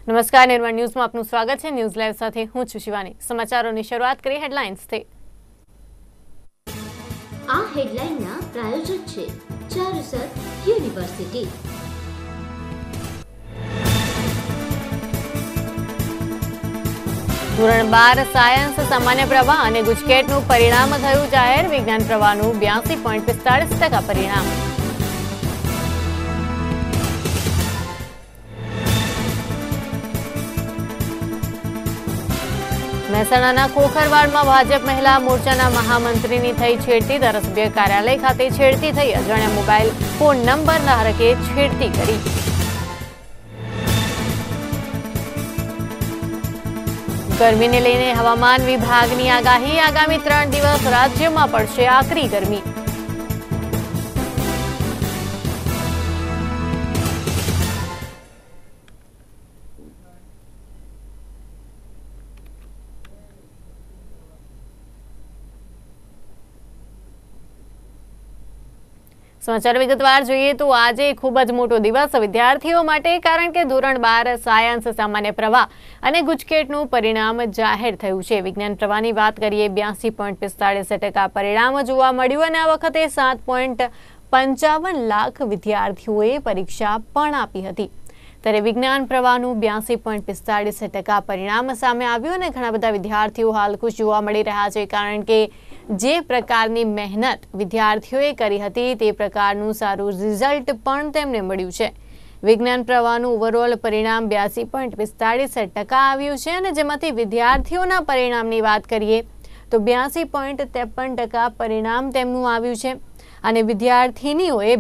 નમસ્કાર, નિર્માણ ન્યૂઝમાં આપનું સ્વાગત છે। ન્યૂઝ લાઈવ સાથે હું છું શિવાની। સમાચારોની શરૂઆત કરીએ હેડલાઇન્સથી। આ હેડલાઇનના પ્રાયોજક છે ચારુસત યુનિવર્સિટી। ધોરણ 12 સાયન્સ સામાન્ય પ્રવાહ અને ગુજકેટનું પરિણામ થયું જાહેર। વિજ્ઞાન પ્રવાહનું 82.45% પરિણામ। મહેસાણાના ખોખરવાડમાં ભાજપ મહિલા મોરચાના મહામંત્રીની થઈ છેડતી। ધારાસભ્ય કાર્યાલય ખાતે છેડતી થઈ। અજાણ્યા મોબાઈલ ફોન નંબર ધારકે છેડતી કરી। ગરમીને લઈને હવામાન વિભાગની આગાહી। આગામી 3 દિવસ રાજ્યમાં પડશે આકરી ગરમી। સમાચાર વિગતવાર જોઈએ તો આજે ખૂબ જ મોટો દિવસ વિદ્યાર્થીઓ માટે, કારણ કે ધોરણ 12 સાયન્સ સામાન્ય પ્રવાહ અને ગુજકેટનું પરિણામ જાહેર થયું છે। વિજ્ઞાન પ્રવાહની વાત કરીએ 82.45% પરિણામ જોવા મળ્યું અને આ વખતે 7.55 લાખ વિદ્યાર્થીઓએ પરીક્ષા પણ આપી હતી। ત્યારે વિજ્ઞાન પ્રવાહનું 82.45% પરિણામ સામે આવ્યું અને ઘણા બધા વિદ્યાર્થીઓ હાલ ખુશ જોવા મળી રહ્યા છે, કારણ કે જે પ્રકારની મહેનત વિદ્યાર્થીઓએ કરી હતી તે પ્રકારનું સારું રિઝલ્ટ પણ તેમને મળ્યું છે। વિજ્ઞાન પ્રવાહનું ઓવરઓલ પરિણામ 82.45% આવ્યું છે અને જેમાંથી વિદ્યાર્થીઓના પરિણામની વાત કરીએ તો 82.53% પરિણામ તેમનું આવ્યું છે અને વિદ્યાર્થીનીઓએ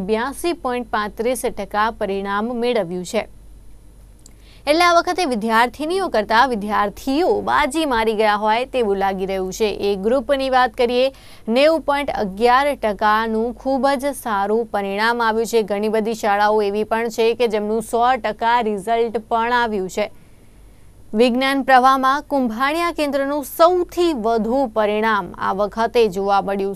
82.35% પરિણામ મેળવ્યું છે। એટલે આ વખતે વિદ્યાર્થીનીઓ કરતા વિદ્યાર્થીઓ બાજી મારી ગયા હોય તેવું લાગી રહ્યું છે। એ ગ્રુપની વાત કરીએ 90.11%નું ખૂબ જ સારું પરિણામ આવ્યું છે। ઘણી બધી શાળાઓ એવી પણ છે કે જેમનું 100% રિઝલ્ટ પણ આવ્યું છે। વિજ્ઞાન પ્રવાહમાં કુંભાણિયા કેન્દ્રનું સૌથી વધુ પરિણામ આ વખતે જોવા મળ્યું।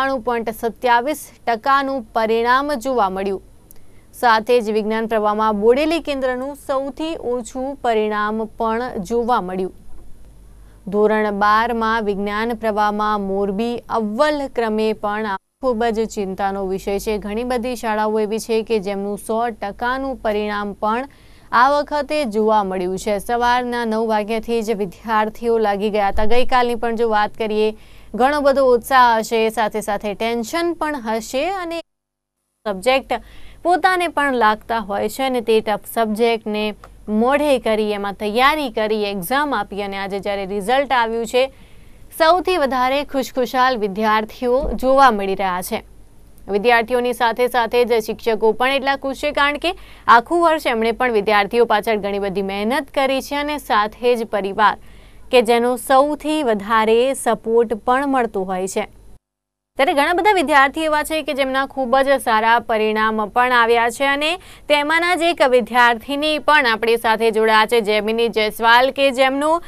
97.27%નું પરિણામ જોવા મળ્યું। સાથે જ વિજ્ઞાન પ્રવાહમાં બોડેલી કેન્દ્રનું સૌથી ઓછું પરિણામ પણ જોવા મળ્યું। ધોરણ 12માં વિજ્ઞાન પ્રવાહમાં મોરબી અવ્વલ ક્રમે પણ ખૂબ જ ચિંતાનો વિષય છે। ઘણી બધી શાળાઓ એવી છે કે જેમનું 100%નું પરિણામ પણ આ વખતે જોવા મળ્યું છે। સવારના 9 વાગ્યાથી જ વિદ્યાર્થીઓ લાગી ગયા હતા। ગઈકાલની પણ જો વાત કરીએ ઘણો બધો ઉત્સાહ હશે, સાથે સાથે ટેન્શન પણ હશે અને સબ્જેક્ટ પોતાને પણ લાગતા હોય છે અને તે ટફ સબ્જેક્ટને મોઢે કરી એમાં તૈયારી કરી એક્ઝામ આપી અને આજે જ્યારે રિઝલ્ટ આવ્યું છે સૌથી વધારે ખુશખુશાલ વિદ્યાર્થીઓ જોવા મળી રહ્યા છે। વિદ્યાર્થીઓની સાથે સાથે જ શિક્ષકો પણ એટલા ખુશ છે, કારણ કે આખું વર્ષ એમણે પણ વિદ્યાર્થીઓ પાછળ ઘણી બધી મહેનત કરી છે અને સાથે જ પરિવાર કે જેનો સૌથી વધારે સપોર્ટ પણ મળતો હોય છે। ત્યારે ઘણા બધા વિદ્યાર્થી એવા છે કે જેમના ખૂબ જ સારા પરિણામ પણ આવ્યા છે અને તેમાંના જ એક વિદ્યાર્થીની પણ આપણી સાથે જોડાયા છે, જેમિની જયસ્વાલ, કે જેમનું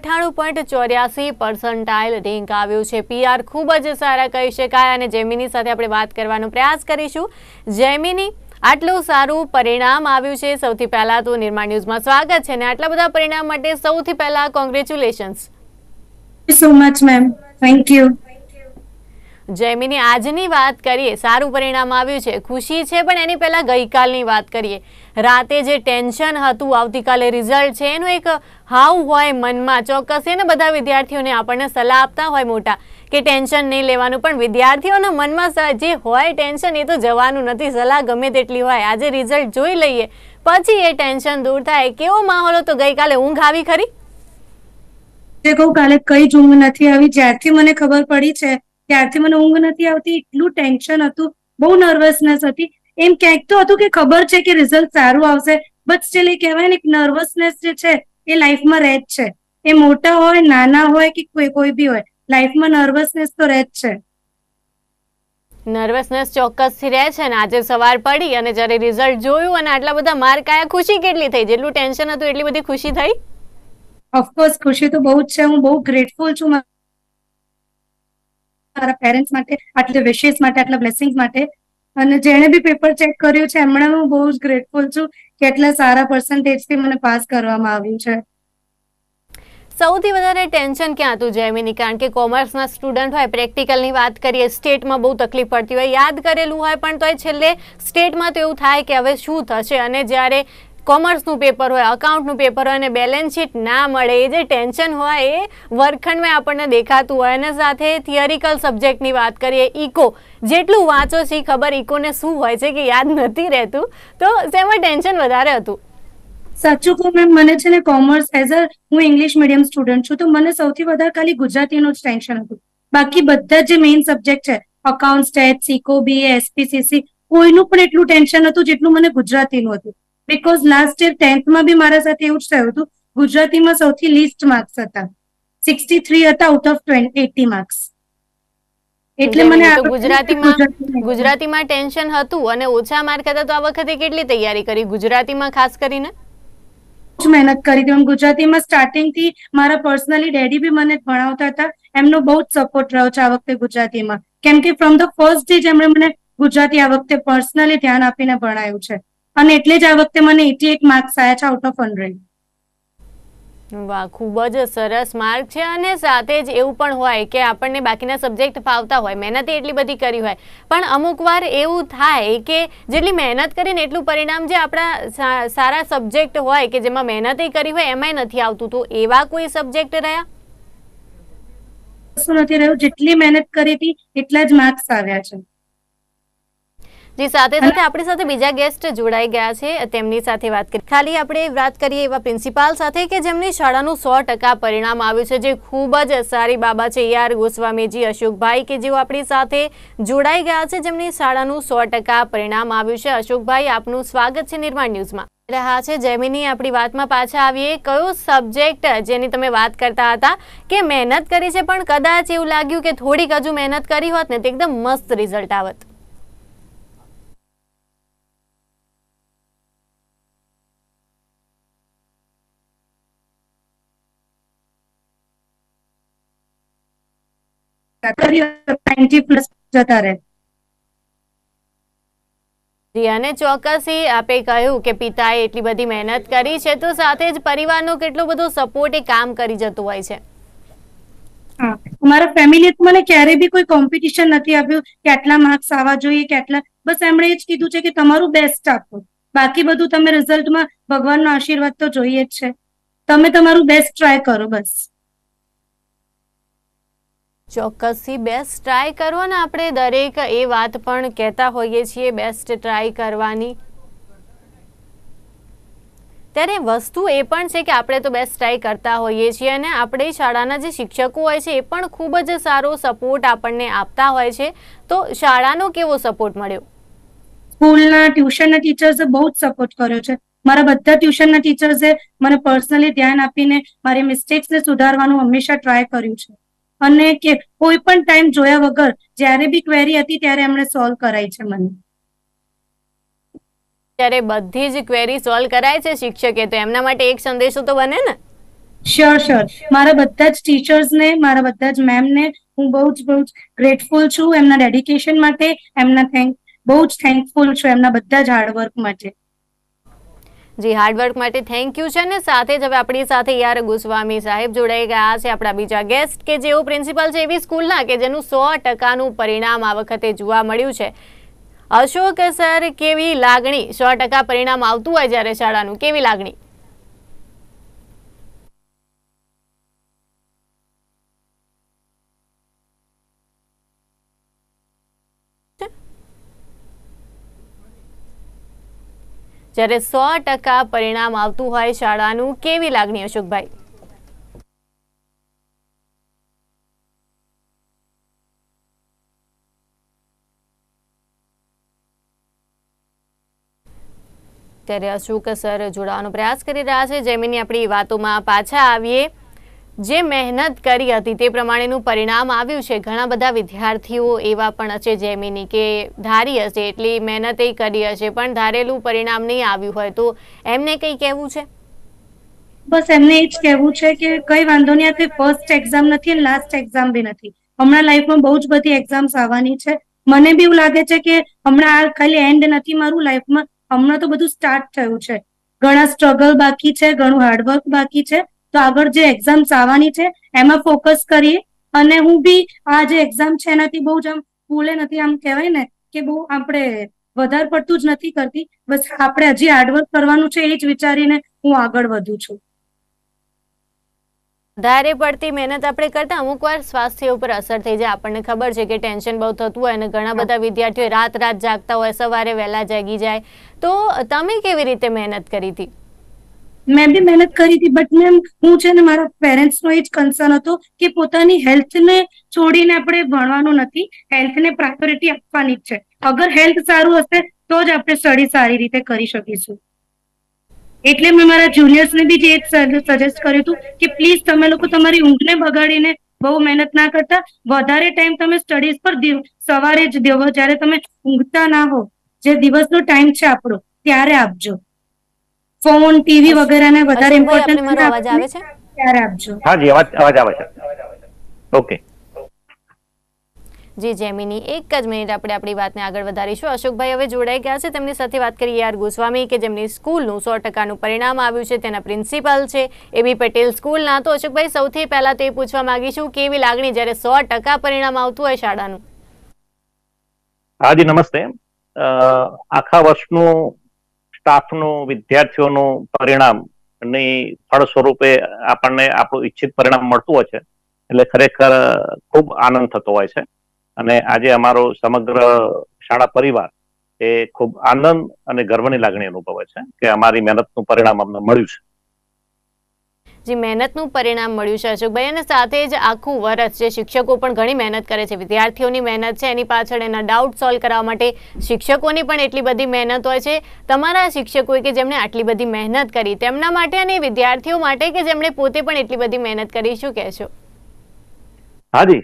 98.84% રેન્ક આવ્યું છે। PR ખૂબ જ સારા કહી શકાય અને જેમિની સાથે આપણે વાત કરવાનો પ્રયાસ કરીશું। જેમિની, આટલું સારું પરિણામ આવ્યું છે, સૌથી પહેલા તો નિર્માણ ન્યૂઝમાં સ્વાગત છે અને આટલા બધા પરિણામ માટે સૌથી પહેલા congratulations. So much ma'am, thank you. Jemini, આજની વાત કરીએ, સારું પરિણામ આવ્યું છે, ખુશી છે, પણ એની પહેલા ગઈકાલની વાત કરીએ। રાતે જે ટેન્શન હતું આવતીકાલે રિઝલ્ટ છે એનું એક હાવ હોય મનમાં, ચોક્કસ એને બધા વિદ્યાર્થીઓને આપણને સલાહ આપતા હોય મોટા કે ટેન્શન નહીં લેવાનું, પણ વિદ્યાર્થીઓના મનમાં જે હોય ટેન્શન એ તો જવાનું નથી। સલાહ ગમે તેટલી હોય, આજે રિઝલ્ટ જોઈ લઈએ પછી એ ટેન્શન દૂર થાય। કેવો માહોલ હતો ગઈકાલે? ઊંઘ આવી ખરી? કાલે કઈ જ ઊંઘ નથી આવી। જ્યારથી મને ખબર પડી છે ત્યારથી મને ઊંઘ નથી આવતી। એટલું ટેન્શન હતું, બહુ નર્વસનેસ હતી। એમ ક્યાંક તો હતું કે ખબર છે કે રિઝલ્ટ સારું આવશે, બટ સ્ટીલ એ કહેવાય ને, એક નર્વસનેસ જે છે એ લાઈફમાં રહે જ છે। એ મોટા હોય, નાના હોય કે કોઈ બી હોય, લાઈફમાં નર્વસનેસ તો રહે જ છે। નર્વસનેસ ચોક્કસથી રહે છે ને આજે સવાર પડી અને જ્યારે રિઝલ્ટ જોયું અને આટલા બધા માર્ક આવ્યા, ખુશી કેટલી થઈ? જેટલું ટેન્શન હતું એટલી બધી ખુશી થઈ? ઓફકોર્સ ખુશી તો બહુ જ છે। હું બહુ ગ્રેટફુલ છું મારા પેરેન્ટ્સ માટે, આટલા વિશેસ માટે, આટલા બ્લેસિંગ્સ માટે। અને જેણે બી પેપર ચેક કર્યું છે એમણે હું બહુ જ ગ્રેટફુલ છું કે એટલા સારા પર્સન્ટેજથી મને પાસ કરવામાં આવ્યું છે. સૌથી વધારે ટેન્શન ક્યાં હતું જયમિની? કારણ કે કોમર્સના સ્ટુડન્ટ હોય, પ્રેક્ટિકલની વાત કરીએ, સ્ટેટમાં બહુ તકલીફ પડતી હોય, યાદ કરેલું હોય પણ તોય છેલ્લે સ્ટેટમાં તો એવું થાય કે હવે શું થશે, અને જ્યારે કોમર્સનું પેપર હોય, અકાઉન્ટનું પેપર હોય અને બેલેન્સ શીટ ના મળે, એ જે ટેન્શન હોય એ વર્ગખંડમાં આપણને દેખાતું હોય. અને સાથે થિયરિકલ સબ્જેક્ટની વાત કરીએ, ઇકો, જેટલું વાંચો છે ખબર ઇકોને શું હોય છે કે યાદ નથી રહેતું, તો તેમાં ટેન્શન વધારે હતું. સાચું કહું મેમ, મને છે ને કોમર્સ હું ઇંગ્લિશ મીડિયમ સ્ટુડન્ટ છું, તો મને સૌથી વધારે ખાલી ગુજરાતીનું જ ટેન્શન હતું. બાકી બધા જે મેઇન સબ્જેક્ટ છે, account, state, eco, BA, SPCC, કોઈનું પણ એટલું ટેન્શન હતું જેટલું મને ગુજરાતીનું હતું. બીકોઝ લાસ્ટ યર 10th બી મારા સાથે એવું જ થયું હતું. ગુજરાતીમાં સૌથી લીસ્ટ માર્ક્સ હતા, 63 હતા આઉટ ઓફ 80 માર્ક્સ. એટલે મને ગુજરાતીમાં ટેન્શન હતું અને ઓછા માર્ક હતા. તો આ વખતે કેટલી તૈયારી કરી ગુજરાતીમાં ખાસ કરીને? મહેનત કરી હતી. ગુજરાતીમાં સ્ટાર્ટિંગ થી મારા પર્સનલી ડેડી બી મને ભણાવતા હતા, એમનો બહુ જ સપોર્ટ રહ્યો છે આ વખતે ગુજરાતીમાં, કેમ કે ફ્રોમ ધ ફર્સ્ટ ડે જ એમણે મને ગુજરાતી આ વખતે પર્સનલી ધ્યાન આપીને ભણાયું છે, અને એટલે જ આ વખતે મને 88 માર્ક્સ આવ્યા છે આઉટ ઓફ 100. વાહ, ખૂબ જ સરસ માર્ક છે. અને સાથે જ એવું પણ હોય કે આપણને બાકીના સબ્જેક્ટ ફાવતા હોય, મહેનત એટલી બધી કરી હોય, પણ અમુક વાર એવું થાય કે જેટલી મહેનત કરીને એટલું પરિણામ જે આપણા સારા સબ્જેક્ટ હોય કે જેમાં મહેનત કરી હોય એમાંય નથી આવતું. તો એવા કોઈ સબ્જેક્ટ રહ્યા? શું નથી રહ્યું, જેટલી મહેનત કરી હતી એટલા જ માર્ક્સ આવ્યા છે. જી, સાથે સાથે આપણી સાથે બીજા ગેસ્ટ જોડાઈ ગયા છે, તેમની સાથે વાત કરી. ખાલી આપણે વાત કરીએ એવા પ્રિન્સિપાલ સાથે કે જેમની શાળાનું 100% પરિણામ આવ્યું છે, જે ખૂબ જ સારી બાબત છે. યાર ગોસ્વામીજી, અશોકભાઈ, કે જેઓ આપણી સાથે જોડાઈ ગયા છે, જેમની શાળાનું 100% પરિણામ આવ્યું છે. અશોકભાઈ, આપનું સ્વાગત છે નિર્માણ ન્યૂઝમાં. રહ્યા છે જયમિની, આપણી વાતમાં પાછા આવીએ. કયો સબ્જેક્ટ જેની તમે વાત કરતા હતા કે મહેનત કરી છે, પણ કદાચ એવું લાગ્યું કે થોડીક હજુ મહેનત કરી હોત ને તો એકદમ મસ્ત રિઝલ્ટ આવત? અને ચોક્કસ આપે કહ્યું કે પિતાએ એટલી બધી મહેનત કરી છે, તો સાથે જ પરિવારનો કેટલો બધો સપોર્ટ એ કામ કરી જતું હોય છે. મારા ફેમિલીએ મને ક્યારેય બી કોઈ કોમ્પિટિશન નથી આપ્યું કે આટલા માર્ક્સ આવવા જોઈએ કે આટલા, બસ એમણે એ જ કીધું છે કે તમારું બેસ્ટ આપો, બાકી બધું તમે રિઝલ્ટમાં ભગવાનનો આશીર્વાદ તો જોઈએ જ છે, તમે તમારું બેસ્ટ ટ્રાય કરો બસ. ચોક્કસથી બેસ્ટ ટ્રાય કરો ને આપણે દરેક એ વાત પણ કહેતા હોઈએ છીએ બેસ્ટ ટ્રાય કરવાની. ત્યારે વસ્તુ એ પણ છે કે આપણે તો બેસ્ટ ટ્રાય કરતા હોઈએ છીએ અને આપણે શાળાના જે શિક્ષકો હોય છે એ પણ ખૂબ જ સારો સપોર્ટ આપણને આપતા હોય છે. તો શાળાનો કેવો સપોર્ટ મળ્યો? સ્કૂલના ટ્યુશનના ટીચર્સે બહુ જ સપોર્ટ કર્યો છે. મારા બધા ટ્યુશનના ટીચર્સે મને પર્સનલી ધ્યાન આપીને મારી મિસ્ટેક્સને સુધારવાનું હંમેશા ટ્રાય કર્યું છે, અને કે કોઈ પણ ટાઈમ જોયા વગર જ્યારે બી ક્વેરી હતી ત્યારે એમણે સોલ્વ કરાઈ છે મને. ત્યારે બધી જ ક્વેરી સોલ્વ કરાય છે શિક્ષકે, તો એમના માટે એક સંદેશો તો બને ને? શ્યોર. મારા બધા જ ટીચર્સને, મારા બધા જ મેમને હું બહુ જ ગ્રેટફુલ છું એમના ડેડિકેશન માટે, બહુ જ થેન્કફુલ છું એમના બધા જ હાર્ડવર્ક માટે. જી, હાર્ડવર્ક માટે થેન્ક યુ છે. ને સાથે જ હવે આપણી સાથે યાર ગોસ્વામી સાહેબ જોડાઈ ગયા છે, આપણા બીજા ગેસ્ટ, કે જેઓ પ્રિન્સિપાલ છે એવી સ્કૂલના કે જેનું 100%નું પરિણામ આ વખતે જોવા મળ્યું છે. અશોક સર, કેવી લાગણી 100% પરિણામ આવતું હોય જ્યારે શાળાનું, કેવી લાગણી? જ્યારે 100% પરિણામ આવતું હોય શાળાનું, કેવી લાગણી અશોકભાઈ? ત્યારે અશોક સર જોડાવાનો પ્રયાસ કરી રહ્યા છે. જયમિની, આપણી વાતોમાં પાછા આવીએ. જે મહેનત કરી હતી તે પ્રમાણેનું પરિણામ આવ્યું છે. ઘણા બધા વિદ્યાર્થીઓ એવા પણ છે જયમિની કે ધારી હશે એટલી મહેનત કરી હશે પણ ધારેલું પરિણામ નહીં આવ્યું હોય, તો એમને કંઈ કહેવું છે? બસ એમને એ જ કહેવું છે કે કઈ વાંધો નહીં, આ કઈ ફર્સ્ટ એક્ઝામ નથી અને લાસ્ટ એક્ઝામ બી નથી. હમણાં લાઈફમાં બહુ જ બધી એક્ઝામ્સ આવવાની છે, મને બી એવું લાગે છે કે હમણાં આ ખાલી એન્ડ નથી મારું લાઈફમાં, હમણાં તો બધું સ્ટાર્ટ થયું છે. ઘણા સ્ટ્રગલ બાકી છે, ઘણું હાર્ડવર્ક બાકી છે. તો આગળ જે એક્ઝામ્સ આવવાની છે એમાં ફોકસ કરીએ. અને હું બી આ જે એક્ઝામ છે એનાથી બહુ જ આમ ભૂલે નથી, આમ કહેવાય ને કે બહુ આપણે વધારે પડતું જ નથી કરતી. બસ આપણે હજી હાર્ડવર્ક કરવાનું છે એ જ વિચારીને હું આગળ વધું છું. વધારે પડતી મહેનત આપણે કરતા અમુક વાર સ્વાસ્થ્ય ઉપર અસર થઈ જાય. આપણને ખબર છે કે ટેન્શન બહુ થતું હોય અને ઘણા બધા વિદ્યાર્થીઓ રાત જાગતા હોય, સવારે વહેલા જાગી જાય. તો તમે કેવી રીતે મહેનત કરી હતી? મેં બી મહેનત કરી હતી, બટ મેમ હું છે ને મારા પેરેન્ટ્સનો એ જ કન્સર્ન હતો કે પોતાની હેલ્થને છોડીને આપણે ભણવાનું નથી, હેલ્થને પ્રાયોરિટી આપવાની જ છે. અગર હેલ્થ સારું હશે તો જ આપણે સ્ટડી સારી રીતે કરી શકીશું. એટલે મેં મારા જુનિયર્સને બી જે સજેસ્ટ કર્યું હતું કે પ્લીઝ તમે લોકો તમારી ઊંઘને બગાડીને બહુ મહેનત ના કરતા, વધારે ટાઈમ તમે સ્ટડીઝ પર સવારે જ દેવો, જ્યારે તમે ઊંઘતા ના હો, જે દિવસનો ટાઈમ છે આપણો ત્યારે આપજો. ફોન, ટીવી વગેરેને વધારે ઇમ્પોર્ટન્સ મારો અવાજ આવે છે? ત્યારે આપજો. હા જી, અવાજ આવે છે. ઓકે જી જેમિની, એક જ મિનિટ, આપણે આપણી વાતને આગળ વધારીશું. અશોકભાઈ હવે જોડાઈ ગયા છે, તેમની સાથે વાત કરીએ. આર ગોસ્વામી કે જેમની સ્કૂલનું 100% પરિણામ આવ્યું છે, તેના પ્રિન્સિપાલ છે એબી પટેલ સ્કૂલના. તો અશોકભાઈ, સૌથી પહેલા તો એ પૂછવા માંગીશું, કેવી લાગણી જ્યારે 100% પરિણામ આવતું હોય શાળાનું? હાજી નમસ્તે. આખા વર્ષનું સ્ટાફનું, વિદ્યાર્થીઓનું પરિણામની ફળ સ્વરૂપે આપણને આપણું ઈચ્છિત પરિણામ મળતું હોય છે, એટલે ખરેખર ખૂબ આનંદ થતો હોય છે. અને આજે અમારો સમગ્ર શાળા પરિવાર એ ખૂબ આનંદ અને ગર્વની લાગણી અનુભવે છે કે અમારી મહેનતનું પરિણામ અમને મળ્યું છે. જે મહેનતનું પરિણામ મળ્યું છે અશોકભાઈ, અને સાથે જ આખું વર્ષ જે શિક્ષકો પણ ઘણી મહેનત કરે છે, વિદ્યાર્થીઓની મહેનત છે, એની પાછળ એના ડાઉટ સોલ્વ કરવા માટે શિક્ષકોની પણ એટલી બધી મહેનત હોય છે. તમારા શિક્ષકોએ કે જેમણે આટલી બધી મહેનત કરી, તેમના માટે અને વિદ્યાર્થીઓ માટે કે જેમણે પોતે પણ એટલી બધી મહેનત કરી, શું કહેશો? હાજી,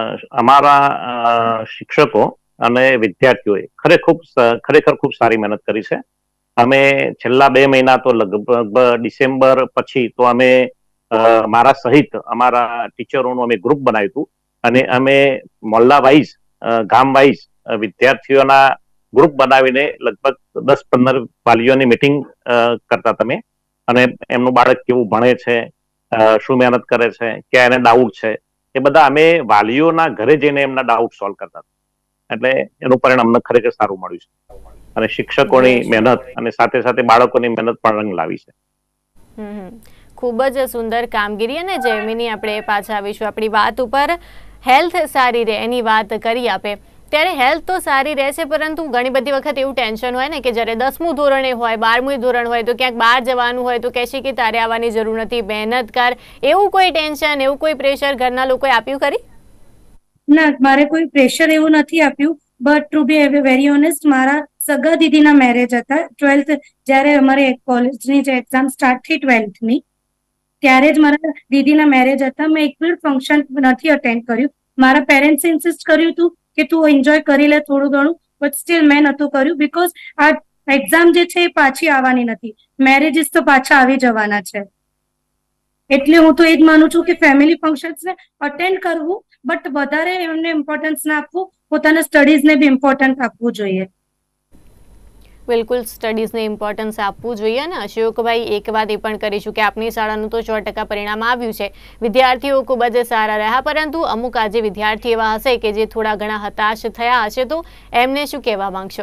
અમારા શિક્ષકો અને વિદ્યાર્થીઓએ ખરેખર ખૂબ સારી મહેનત કરી છે. અમે છેલ્લા 2 મહિના તો લગભગ ડિસેમ્બર પછી તો અમે મારા સહિત અમારા ટીચરોનું અમે ગ્રુપ બનાવ્યું હતું અને અમે મોહલ્લા વાઇઝ, ગામ વાઇઝ વિદ્યાર્થીઓના ગ્રુપ બનાવીને લગભગ 10-15 વાલીઓની મિટિંગ કરતા તમે, અને એમનું બાળક કેવું ભણે છે, શું મહેનત કરે છે, ક્યાં એને ડાઉટ છે, એ બધા અમે વાલીઓના ઘરે જઈને એમના ડાઉટ સોલ્વ કરતા. એટલે એનું પરિણામ અમને ખરેખર સારું મળ્યું છે. અને શિક્ષકોની મહેનત અને સાથે સાથે બાળકોની મહેનત પણ રંગ લાવી છે. ખૂબ જ સુંદર કામગીરી. અને જેમિની, આપણે પાછા આવીશું આપણી વાત ઉપર. હેલ્થ સારી રહે એની વાત કરી આપે, ત્યારે હેલ્થ તો સારી રહેશે, પરંતુ ઘણી બધી વખત એવું ટેન્શન હોય ને કે જ્યારે 10મું ધોરણે હોય, 12મું ધોરણ હોય, તો ક્યાંક બહાર જવાનું હોય તો કહેશે કે તારે આવવાની જરૂર નથી, મહેનત કર. એવું કોઈ ટેન્શન, એવું કોઈ પ્રેશર ઘરના લોકોએ આપ્યું ખરી? ના, મારે કોઈ પ્રેશર એવું નથી આપ્યું. But to be very honest, મારા સગા દીદીના મેરેજ હતા 12th, જ્યારે અમારે કોલેજની જે એક્ઝામ સ્ટાર્ટ થઈ 12thની, ત્યારે જ મારા દીદીના મેરેજ હતા. મેં એક પણ ફંક્શન નથી અટેન્ડ કર્યું. મારા પેરેન્ટ્સે ઇન્સિસ્ટ કર્યું હતું કે તું એન્જોય કરી લે થોડું ઘણું, બટ સ્ટીલ મેં નહોતું કર્યું, બીકોઝ આ એક્ઝામ જે છે એ પાછી આવવાની નથી, મેરેજીસ તો પાછા આવી જવાના છે. એટલે હું તો એ જ માનું છું કે ફેમિલી ફંક્શન્સને અટેન્ડ કરવું, બટ વધારે એમને ઇમ્પોર્ટન્સ ના આપવું, પોતાના સ્ટડીઝને બી ઇમ્પોર્ટન્સ આપવું જોઈએ. બિલકુલ, સ્ટડીઝને ઇમ્પોર્ટન્સ આપવું જોઈએ. અને અશોકભાઈ, એક વાત એ પણ કરીશું કે આપની શાળાનું તો 100% પરિણામ આવ્યું છે, વિદ્યાર્થીઓ ખૂબ જ સારા રહ્યા, પરંતુ અમુક આજે વિદ્યાર્થી એવા હશે કે જે થોડા ઘણા હતાશ થયા હશે, તો એમને શું કહેવા માંગશો?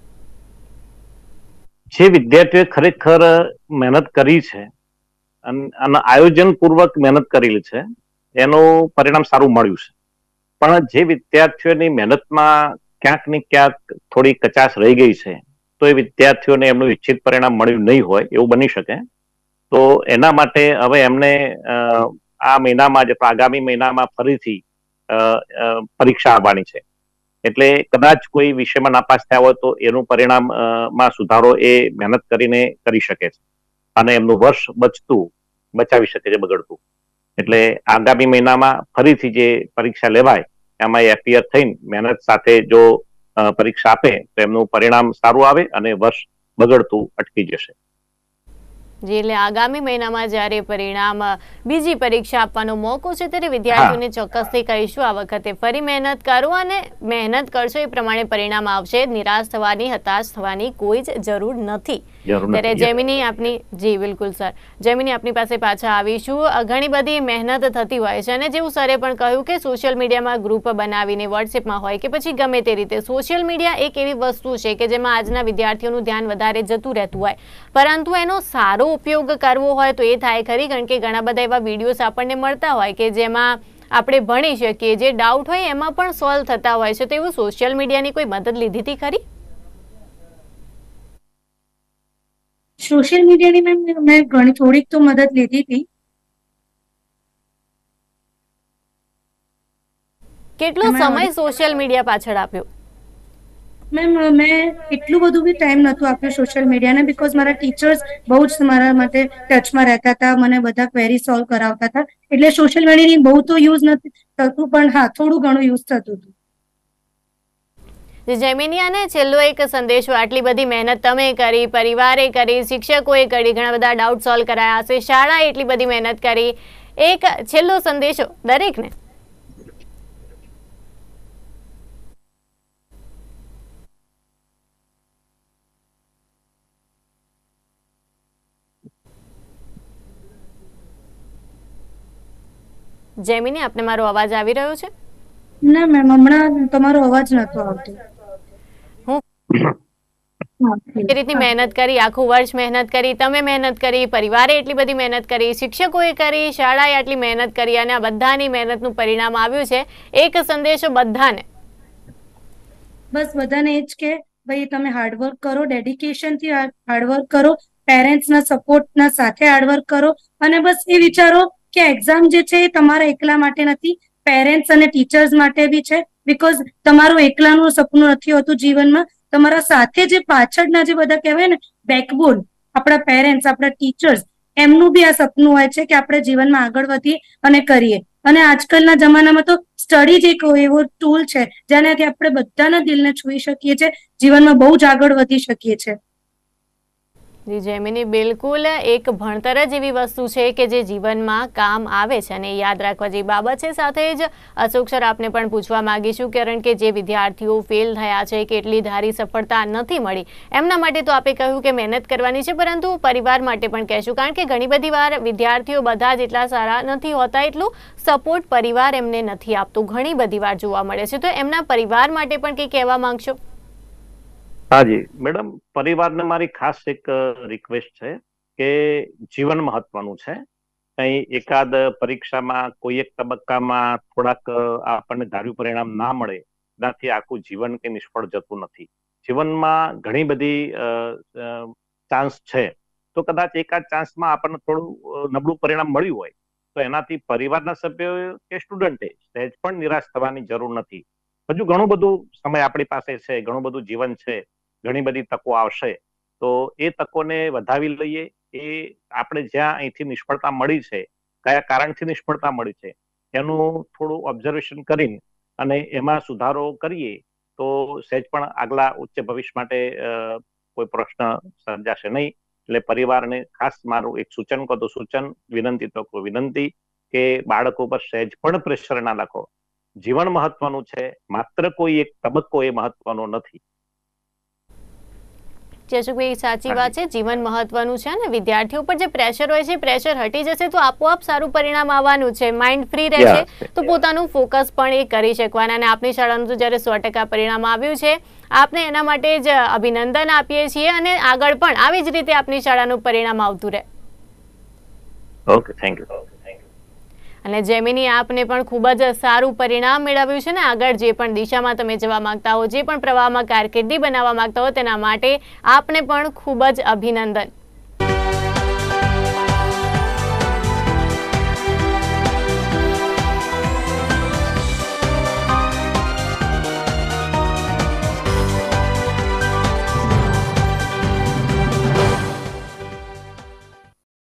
જે વિદ્યાર્થીઓએ ખરેખર મહેનત કરી છે અને આયોજનપૂર્વક મહેનત કરેલી છે, એનું પરિણામ સારું મળ્યું છે. પણ જે વિદ્યાર્થીઓની મહેનતમાં ક્યાંક ને ક્યાંક થોડી કચાશ રહી ગઈ છે, તો એ વિદ્યાર્થીઓને એમનું ઈચ્છિત પરિણામ મળ્યું નહીં હોય એવું બની શકે. તો એના માટે હવે એમને આ મહિનામાં જ, આગામી મહિનામાં ફરીથી પરીક્ષા આવવાની છે. એટલે કદાચ કોઈ વિષયમાં નાપાસ થયા હોય તો એનું પરિણામમાં સુધારો એ મહેનત કરીને કરી શકે છે અને એમનું વર્ષ બચાવી શકે છે બગડતું. એટલે આગામી મહિનામાં ફરીથી જે પરીક્ષા લેવાય એમાં એપિયર થઈને મહેનત સાથે જો પરીક્ષા આપે તો એમનું પરિણામ સારું આવે અને વર્ષ બગડતું અટકી જશે. જે એટલે આગામી મહિનામાં જ્યારે પરિણામ બીજી પરીક્ષા આપવાનો મોકો છે ત્યારે વિદ્યાર્થીઓને ચોક્કસથી કહીશું આ વખતે ફરી મહેનત કરો અને મહેનત કરશો એ પ્રમાણે પરિણામ આવશે. નિરાશ થવાની, હતાશ થવાની કોઈ જ જરૂર નથી. ત્યારે જેમિની આપની જી બિલકુલ સર, જેમિની આપની પાસે પાછા આવીશું. ઘણી બધી મહેનત થતી હોય છે અને જેવું સરે પણ કહ્યું કે સોશિયલ મીડિયામાં ગ્રુપ બનાવીને વોટ્સએપમાં હોય કે પછી ગમે તે રીતે સોશિયલ મીડિયા એક એવી વસ્તુ છે કે જેમાં આજના વિદ્યાર્થીઓનું ધ્યાન વધારે જતું રહેતું હોય, પરંતુ એનો સારો ઉપયોગ કરવો હોય તો એ થાય ખરી. કારણ કે ઘણા બધા એવા વિડીયોઝ આપણને મળતા હોય કે જેમાં આપણે ભણી શકીએ, જે ડાઉટ હોય એમાં પણ સોલ્વ થતા હોય છે. તો એવું સોશિયલ મીડિયાની કોઈ મદદ લીધી હતી ખરી? સોશિયલ મીડિયાની મેં ઘણી થોડીક તો મદદ લીધી હતી. કેટલો સમય સોશિયલ મીડિયા પાછળ આપ્યો? મેમ મેં એટલું બધું બી ટાઈમ નહોતું આપ્યું સોશિયલ મીડિયાને, બીકોઝ મારા ટીચર્સ બહુ જ મારા માટે ટચમાં રહેતા હતા, મને બધા ક્વેરી સોલ્વ કરાવતા હતા, એટલે સોશિયલ મીડિયાની બહુ તો યુઝ નથી થતું, પણ હા થોડું ઘણું યુઝ થતું હતું. જેમિનિયાને છેલ્લો એક સંદેશો, આટલી બધી મહેનત તમે કરી, પરિવારે કરી, શિક્ષકોએ કરી, ઘણા બધા ડાઉટ સોલ્વ કરાયા હશે, શાળાએ એટલી બધી મહેનત કરી, એક છેલ્લો સંદેશો દરેકને. જેમિની, આપને મારો અવાજ આવી રહ્યો છે? ના મેમ, હમણાં તમારો અવાજ નતો આવતો. એ રીતની મહેનત કરી, આખું વર્ષ મહેનત કરી, તમે મહેનત કરી, પરિવારે એટલી બધી મહેનત કરી, શિક્ષકોએ કરી, શાળાએ આટલી મહેનત કરી અને આ બધાની મહેનતનું પરિણામ આવ્યું છે. એક સંદેશો બધાને. બસ બધાને એ જ કે ભાઈ તમે હાર્ડવર્ક કરો, ડેડિકેશનથી હાર્ડવર્ક કરો, પેરેન્ટ્સના સપોર્ટના સાથે હાર્ડવર્ક કરો, અને બસ એ વિચારો કે એક્ઝામ જે છે એ તમારા એકલા માટે નથી, પેરેન્ટ્સ અને ટીચર્સ માટે બી છે. બીકોઝ તમારું એકલાનું સપનું નથી હોતું જીવનમાં, તમારા સાથે જે પાછળના જે બધા કહેવાય ને બેકબોન, આપણા પેરેન્ટ્સ, આપણા ટીચર્સ, એમનું બી આ સપનું હોય છે કે આપણે જીવનમાં આગળ વધીએ અને કરીએ. અને આજકાલના જમાનામાં તો સ્ટડી જ એક એવો ટૂલ છે જેનાથી આપણે બધાના દિલને છૂઈ શકીએ છીએ, જીવનમાં બહુ જ આગળ વધી શકીએ છીએ. જી જેમિની, બિલકુલ એક ભણતર જ એવી વસ્તુ છે કે જે જીવનમાં કામ આવે છે અને યાદ રાખવા જેવી બાબત છે. સાથે જ અશોક સર, આપને પણ પૂછવા માંગીશું, કારણ કે જે વિદ્યાર્થીઓ ફેલ થયા છે, કેટલી ધારી સફળતા નથી મળી, એમના માટે તો આપે કહ્યું કે મહેનત કરવાની છે, પરંતુ પરિવાર માટે પણ કહેશું, કારણ કે ઘણી બધી વાર વિદ્યાર્થીઓ બધા જ એટલા સારા નથી હોતા, એટલું સપોર્ટ પરિવાર એમને નથી આપતું, ઘણી બધી વાર જોવા મળે છે. તો એમના પરિવાર માટે પણ કંઈ કહેવા માંગશો? હાજી મેડમ, પરિવારને મારી ખાસ એક રિક્વેસ્ટ છે કે જીવન મહત્વનું છે. કઈ એકાદ પરીક્ષામાં કોઈ એક તબક્કામાં થોડાક આપણને ધાર્યું પરિણામ ના મળે, એનાથી આખું જીવન કે નિષ્ફળ જતું નથી. જીવનમાં ઘણી બધી ચાન્સ છે, તો કદાચ એકાદ ચાન્સમાં આપણને થોડું નબળું પરિણામ મળ્યું હોય તો એનાથી પરિવારના સભ્યો કે સ્ટુડન્ટે સહેજ પણ નિરાશ થવાની જરૂર નથી. હજુ ઘણું બધું સમય આપણી પાસે છે, ઘણું બધું જીવન છે, ઘણી બધી તકો આવશે, તો એ તકોને વધાવી લઈએ. એ આપણે જ્યાં અહીંથી નિષ્ફળતા મળી છે, કયા કારણથી નિષ્ફળતા મળી છે, એનું થોડું ઓબ્ઝર્વેશન કરીને અને એમાં સુધારો કરીએ તો સહેજ પણ આગલા ઉચ્ચ ભવિષ્ય માટે કોઈ પ્રશ્ન સર્જાશે નહીં. એટલે પરિવારને ખાસ મારું એક સૂચન કહો તો સૂચન, વિનંતી તો વિનંતી કે બાળકો પર સહેજ પણ પ્રેશર ના નાખો. જીવન મહત્વનું છે, માત્ર કોઈ એક તબક્કો એ મહત્વનો નથી. જશુભાઈ, સાચી વાત છે, જીવન મહત્વનું છે અને વિદ્યાર્થીઓ પર જે પ્રેશર હોય છે, પ્રેશર હટી જશે તો આપોઆપ સારું પરિણામ આવવાનું છે, માઇન્ડ ફ્રી રહેશે તો પોતાનું ફોકસ પણ એ કરી શકવાના. અને આપની શાળાનું તો જ્યારે 100% પરિણામ આવ્યું છે, આપને એના માટે જ અભિનંદન આપીએ છીએ અને આગળ પણ આવી જ રીતે આપની શાળાનું પરિણામ આવતું રહે. Okay, thank you. અને જેમિની, આપને પણ ખૂબ જ સારું પરિણામ મેળવ્યું છે ને આગળ જે પણ દિશામાં તમે જવા માંગતા હો, જે પણ પ્રવાહમાં કારકિર્દી બનાવવા માંગતા હો, તેના માટે આપને પણ ખૂબ જ અભિનંદન.